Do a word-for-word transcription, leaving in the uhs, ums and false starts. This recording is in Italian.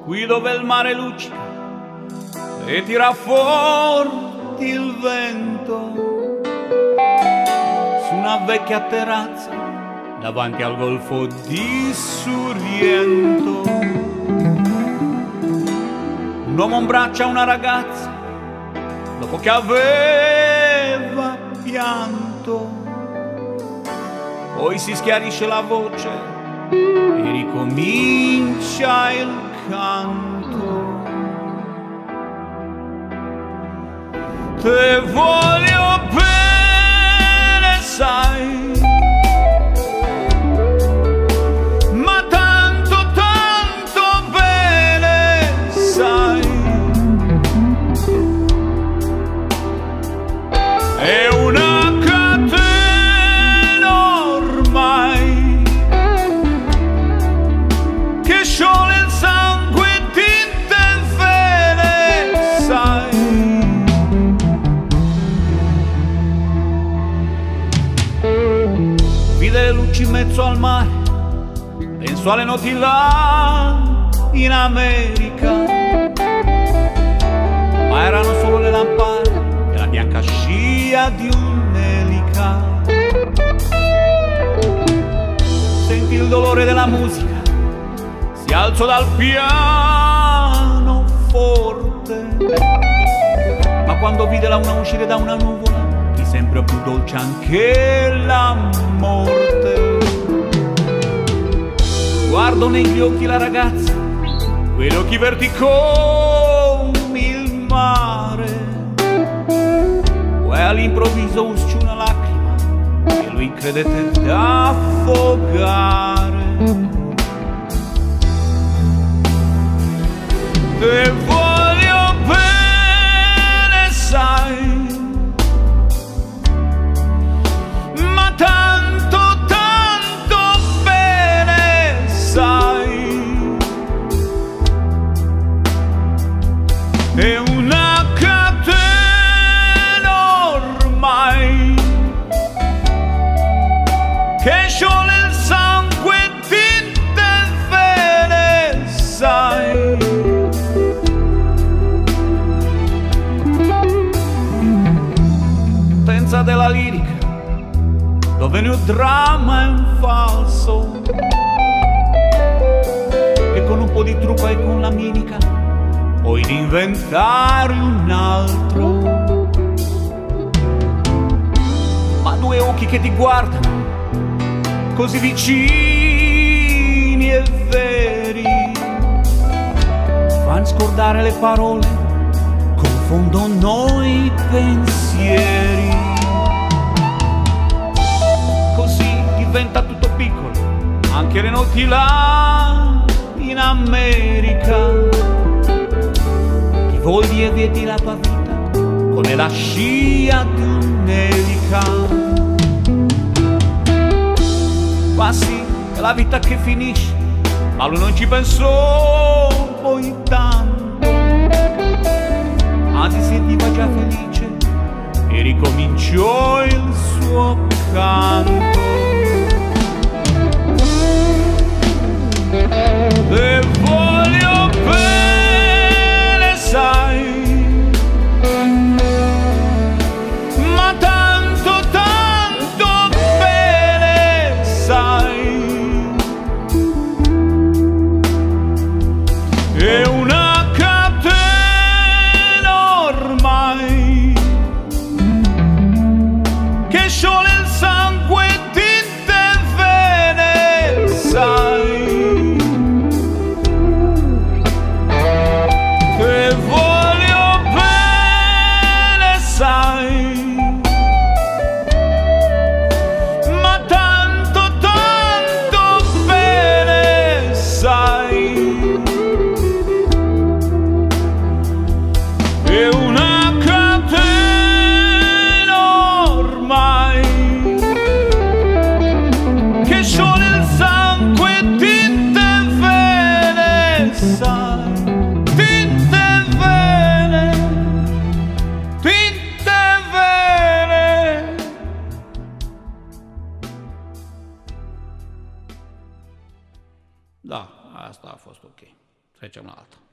qui dove il mare luccica e tira forti il vento, su una vecchia terrazza davanti al golfo di Sorrento. Un uomo abbraccia una ragazza dopo che aveva pianto, poi si schiarisce la voce e ricomincia il canto. Te voglio bene, sai, ma tanto, tanto bene, sai. È una catena ormai che scioglie il sangue e tinte e vene, sai. Vide le luci in mezzo al mare, penso alle notti là in America, ma erano solo le lampade e la bianca scia di un'elica. Sentì il dolore della musica, si alzò dal piano forte, ma quando vide la luna uscire da una nuvola, di sempre più dolce anche la morte. Guardo negli occhi la ragazza, quegli occhi verdi come il mare, poi all'improvviso uscì una lacrima e lui credette d'affogare. Te voglio bene, sai, ma tanto, tanto bene, sai. È una catena ormai che scioglie il sangue e tinte e vene, sai. Potenza della lirica, dove il dramma è un falso, e con un po' di trucco e con la mimica puoi inventare un altro. Ma due occhi che ti guardano così vicini e veri fanno scordare le parole, confondono i pensieri. Così diventa tutto piccolo, anche le notti là in America. Ti volti e vedi la tua vita come la scia di un'elica. Ma sì, è la vita che finisce, ma lui non ci pensò poi tanto, anzi sentiva già felice e ricominciò il suo canto. Te voglio bene, sai, ma tanto, tanto bene, sai. È una catena ormai che scioglie il sangue e tinte e vene, sai. Te voglio bene, sai, ma tanto, tanto bene, sai. È una catena ormai che scioglie il sangue e tinte e vene, sai. Tinte e vene, tinte e vene. Da, asta a fost ok. se c'è un altro.